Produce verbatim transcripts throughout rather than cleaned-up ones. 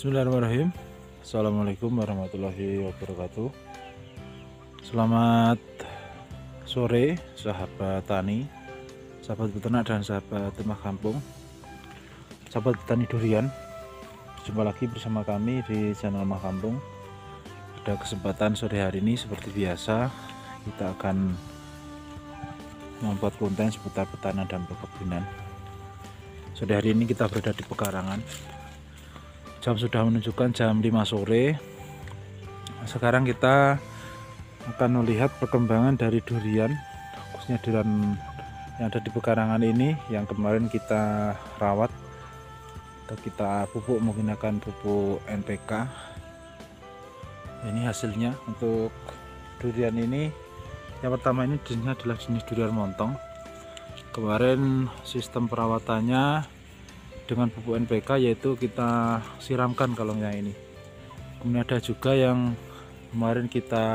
Bismillahirrahmanirrahim. Assalamualaikum warahmatullahi wabarakatuh. Selamat sore sahabat tani, sahabat peternak dan sahabat rumah kampung, sahabat petani durian. Jumpa lagi bersama kami di channel Rumah Kampung. Pada kesempatan sore hari ini seperti biasa kita akan membuat konten seputar pertanian dan perkebunan. Sore hari ini kita berada di pekarangan. Jam sudah menunjukkan jam lima sore. Sekarang kita akan melihat perkembangan dari durian, khususnya durian yang ada di pekarangan ini yang kemarin kita rawat atau kita pupuk menggunakan pupuk N P K. Ini hasilnya untuk durian ini. Yang pertama ini jenisnya adalah jenis durian montong. Kemarin sistem perawatannya dengan pupuk N P K, yaitu kita siramkan kalongnya ini. Kemudian ada juga yang kemarin kita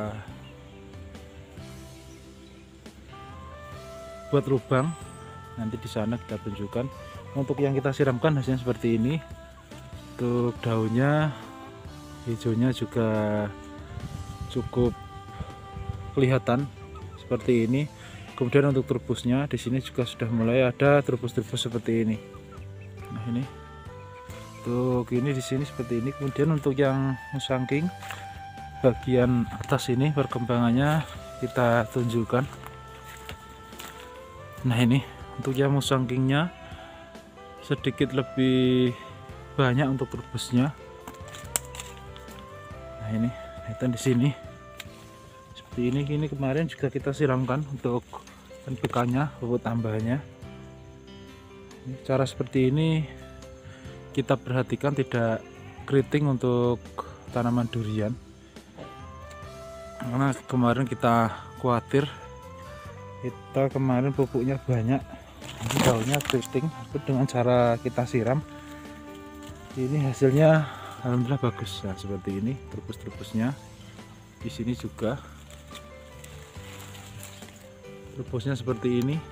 buat lubang, nanti di sana kita tunjukkan. Untuk yang kita siramkan hasilnya seperti ini. Untuk daunnya, hijaunya juga cukup kelihatan seperti ini. Kemudian untuk turbusnya di sini juga sudah mulai ada turbus-turbus seperti ini. Nah ini untuk ini di sini seperti ini. Kemudian untuk yang musangking bagian atas ini perkembangannya kita tunjukkan. Nah ini untuk yang musangkingnya sedikit lebih banyak untuk turbusnya. Nah ini kelihatan di sini seperti ini. Ini kemarin juga kita siramkan untuk N P K-nya, pupuk tambahannya. Cara seperti ini kita perhatikan tidak keriting untuk tanaman durian, karena kemarin kita khawatir kita kemarin pupuknya banyak, daunnya keriting. Dengan cara kita siram ini hasilnya alhamdulillah bagus. Nah seperti ini turbus-turbusnya. Di sini juga turbusnya seperti ini.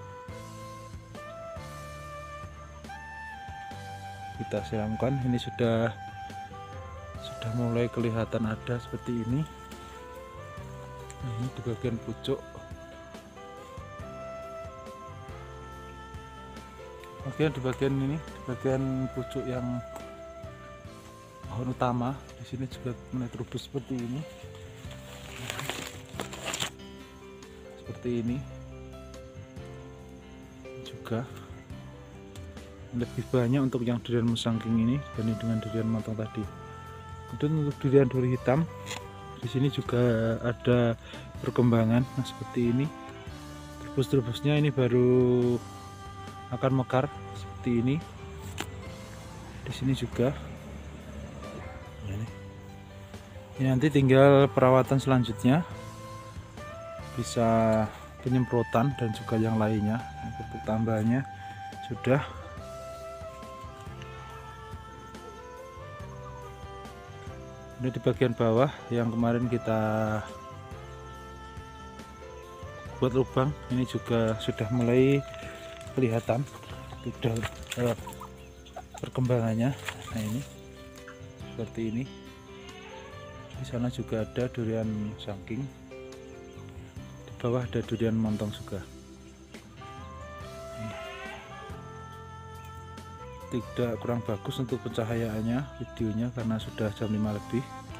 Kita siramkan, ini sudah sudah mulai kelihatan ada seperti ini. Nah, ini di bagian pucuk. Bagian di bagian ini, di bagian pucuk yang pohon utama, di sini juga mulai turbus seperti ini. Seperti ini juga lebih banyak untuk yang durian musangking ini dibanding dengan durian montong tadi. Kemudian untuk durian duri hitam di sini juga ada perkembangan. Nah seperti ini turbus-turbusnya ini baru akan mekar seperti ini. Di sini juga ini, ini nanti tinggal perawatan selanjutnya, bisa penyemprotan dan juga yang lainnya. Pupuk tambahannya sudah. Ini di bagian bawah yang kemarin kita buat lubang, ini juga sudah mulai kelihatan sudah eh, perkembangannya. Nah ini seperti ini. Di sana juga ada durian musangking, di bawah ada durian montong juga. Tidak kurang bagus untuk pencahayaannya videonya karena sudah jam lima lebih.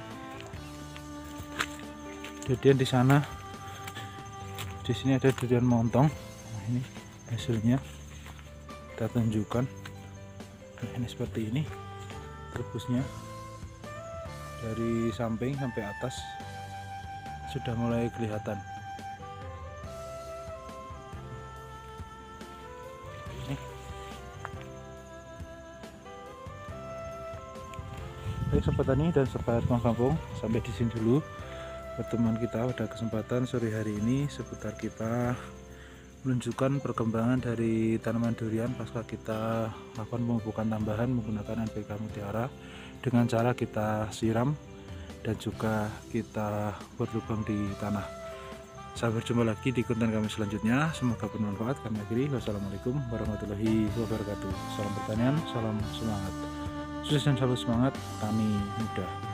Kemudian di sana, di sini ada durian montong. Nah, ini hasilnya kita tunjukkan. Nah, ini seperti ini turbusnya dari samping sampai atas sudah mulai kelihatan. Baik sobat tani dan sobat Rumah Kampung, sampai di sini dulu pertemuan kita pada kesempatan sore hari ini seputar kita menunjukkan perkembangan dari tanaman durian pasca kita lakukan pemupukan tambahan menggunakan N P K Mutiara dengan cara kita siram dan juga kita buat lubang di tanah. Sampai berjumpa lagi di konten kami selanjutnya, semoga bermanfaat. Kami akhiri, wassalamualaikum warahmatullahi wabarakatuh. Salam pertanian, salam semangat. Sukses dan selalu semangat tani muda.